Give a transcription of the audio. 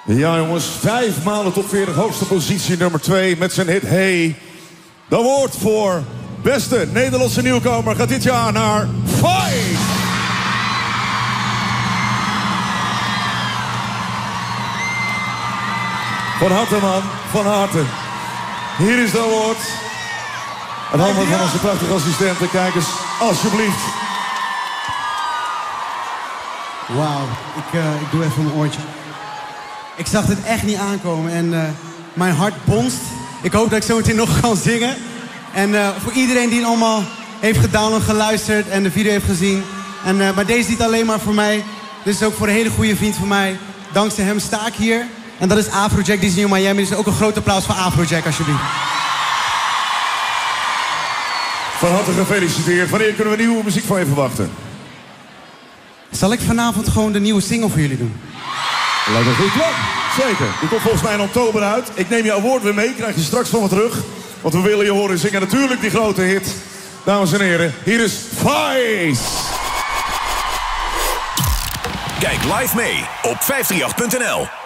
Ja jongens, 5 maanden top 40, hoogste positie nummer 2 met zijn hit Hey. De award voor beste Nederlandse nieuwkomer gaat dit jaar naar Fight! Van harte man, van harte. Hier is de award. Het handen van onze prachtige assistenten. Kijk eens, alsjeblieft. Wauw, ik doe even mijn oortje. Ik zag dit echt niet aankomen en mijn hart bonst. Ik hoop dat ik zo meteen nog kan zingen. En voor iedereen die het allemaal heeft gedownload, geluisterd en de video heeft gezien. Maar deze is niet alleen maar voor mij. Dit is ook voor een hele goede vriend van mij. Dankzij hem sta ik hier. En dat is Afrojack, die is nu in Miami. Dus ook een groot applaus voor Afrojack, alsjeblieft. Van harte gefeliciteerd. Wanneer kunnen we nieuwe muziek van je verwachten? Zal ik vanavond gewoon de nieuwe single voor jullie doen? Lijkt me een goed plan. Zeker. Die komt volgens mij in oktober uit. Ik neem je award weer mee. Krijg je straks van me terug. Want we willen je horen zingen natuurlijk die grote hit. Dames en heren, hier is Vice. Kijk live mee op 538.nl.